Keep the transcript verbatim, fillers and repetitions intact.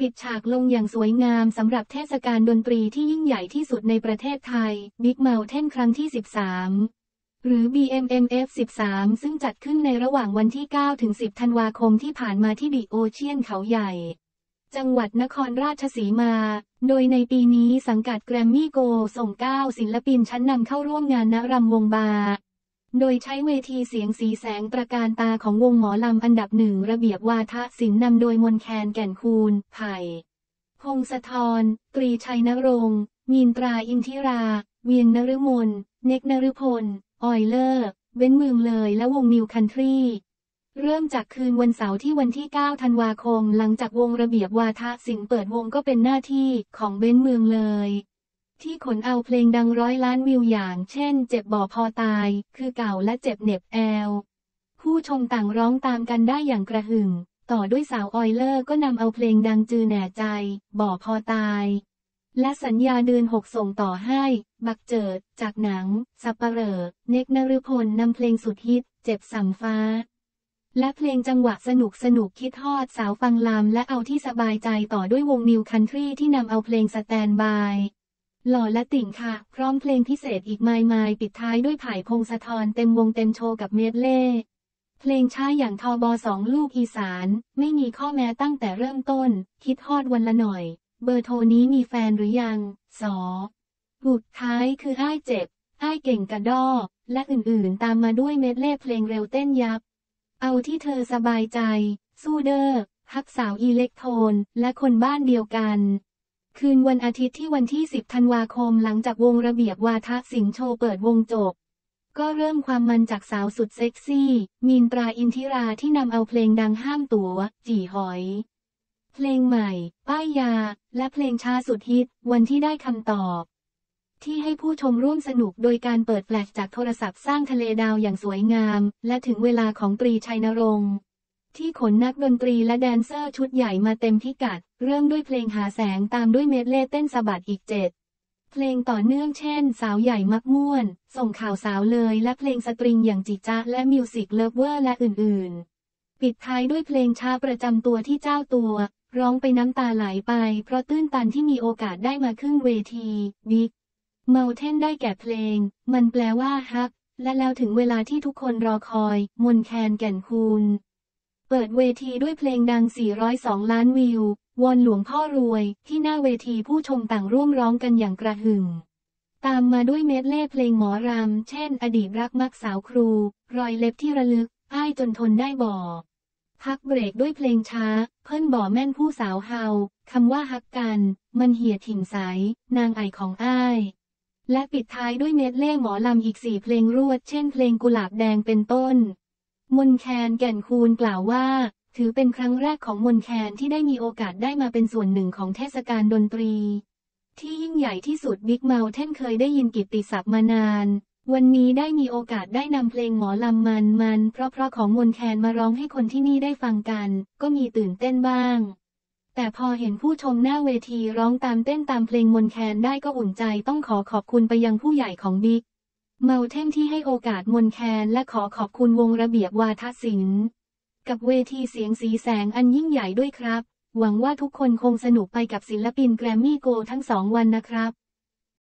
ปิดฉากลงอย่างสวยงามสำหรับเทศกาลดนตรีที่ยิ่งใหญ่ที่สุดในประเทศไทย Big Mountain ครั้งที่ สิบสาม หรือ บี เอ็ม เอ็ม เอฟ สิบสาม ซึ่งจัดขึ้นในระหว่างวันที่ เก้าถึงสิบ ธันวาคมที่ผ่านมาที่ดิโอเชียนเขาใหญ่จังหวัดนครราชสีมา โดยในปีนี้สังกัดแกรมมี่โกลด์ส่งเก้าศิลปินชั้นนำเข้าร่วมงานณรำวงบาร์โดยใช้เวทีเสียงสีแสงตระการตาของวงหมอลำอันดับหนึ่งระเบียบวาทศิลป์นำโดยมนแคนแก่นคูณไผ่พงศธรตรีชัยนรงค์มีนตราอินทิรา เวียงนฤมลเนกนฤพลออยเลอร์เบ้นเมืองเลยและวงนิวคันทรีเริ่มจากคืนวันเสาร์ที่วันที่ เก้า ธันวาคมหลังจากวงระเบียบวาทศิลป์เปิดวงก็เป็นหน้าที่ของเบ้นเมืองเลยที่ขนเอาเพลงดังร้อยล้านวิวอย่างเช่นเจ็บบ่อพอตายคือเก่าและเจ็บเหน็บแอลผู้ชมต่างร้องตามกันได้อย่างกระหึ่มต่อด้วยสาวออยเลอร์ก็นำเอาเพลงดังจือแหน่ใจบ่อพอตายและสัญญาเดือนหกส่งต่อให้บักเจิดจากหนังสัปเหร่อเนกนฤพลนำเพลงสุดฮิตเจ็บสำฟ้าและเพลงจังหวะสนุกสนุกคิดฮอดสาวฟังลำและเอาที่สบายใจต่อด้วยวงนิวคันทรีที่นำเอาเพลงสแตนบายหล่อและติ่งค่ะพร้อมเพลงพิเศษอีกมายมายปิดท้ายด้วยไผ่พงศธรเต็มวงเต็มโชว์กับเมดเล่เพลงช้าอย่างทบสองลูกอีสานไม่มีข้อแม้ตั้งแต่เริ่มต้นคิดฮอดวันละหน่อยเบอร์โทรนี้มีแฟนหรือยังสอบุดท้ายคืออ้ายเจ็บอ้ายเก่งกระด้อและอื่นๆตามมาด้วยเมดเล่เพลงเร็วเต้นยับเอาที่เธอสบายใจสู้เด้อฮักสาวอิเล็กโทนและคนบ้านเดียวกันคืนวันอาทิตย์ที่วันที่ สิบ ธันวาคมหลังจากวงระเบียบวาทศิลป์โชว์เปิดวงจบก็เริ่มความมันจากสาวสุดเซ็กซี่มีนตราอินทิราที่นำเอาเพลงดังห้ามตั๋วจี่หอยเพลงใหม่ป้ายยาและเพลงช้าสุดฮิตวันที่ได้คำตอบที่ให้ผู้ชมร่วมสนุกโดยการเปิดแฟลชจากโทรศัพท์สร้างทะเลดาวอย่างสวยงามและถึงเวลาของตรีชัยนรงค์ที่ขนนักดนตรีและแดนเซอร์ชุดใหญ่มาเต็มพิกัดเริ่มด้วยเพลงหาแสงตามด้วยเมดเล่เต้นสะบัดอีกเจ็ดเพลงต่อเนื่องเช่นสาวใหญ่มักม่วนส่งข่าวสาวเลยและเพลงสตริงอย่างจิจ๊ะและมิวสิกเลิฟเวอร์และอื่นๆปิดท้ายด้วยเพลงช้าประจำตัวที่เจ้าตัวร้องไปน้ำตาไหลไปเพราะตื้นตันที่มีโอกาสได้มาขึ้นเวทีบิ๊กเมาเทนได้แก่เพลงมันแปลว่าฮักและแล้วถึงเวลาที่ทุกคนรอคอยมนแคนแก่นคูณเปิดเวทีด้วยเพลงดังสี่ร้อยสองล้านวิววอนหลวงพ่อรวยที่หน้าเวทีผู้ชมต่างร่วมร้องกันอย่างกระหึ่มตามมาด้วยเมดเล่เพลงหมอรำเช่นอดีตรักมักสาวครูรอยเล็บที่ระลึกอ้ายจนทนได้บ่พักเบรกด้วยเพลงช้าเพิ่นบ่อแม่นผู้สาวเฮาคำว่าฮักกันมันเหี่ยถิ่มใสนางไอของอ้ายและปิดท้ายด้วยเมดเล่หมอลำอีกสี่เพลงรวดเช่นเพลงกุหลาบแดงเป็นต้นมนแคนแก่นคูณกล่าวว่าถือเป็นครั้งแรกของมนแคนที่ได้มีโอกาสได้มาเป็นส่วนหนึ่งของเทศกาลดนตรีที่ยิ่งใหญ่ที่สุดบิ๊กเมาเทนเคยได้ยินกิตติศัพท์มานานวันนี้ได้มีโอกาสได้นำเพลงหมอลำมันมันเพราะเพราะของมนแคนมาร้องให้คนที่นี่ได้ฟังกันก็มีตื่นเต้นบ้างแต่พอเห็นผู้ชมหน้าเวทีร้องตามเต้นตามเพลงมนแคนได้ก็อุ่นใจต้องขอขอบคุณไปยังผู้ใหญ่ของบิ๊กเมาเทนที่ให้โอกาสมนแคนและขอขอบคุณวงระเบียบวาทศิลป์กับเวทีเสียงสีแสงอันยิ่งใหญ่ด้วยครับหวังว่าทุกคนคงสนุกไปกับศิลปินแกรมมี่โกลด์ทั้งสองวันนะครับ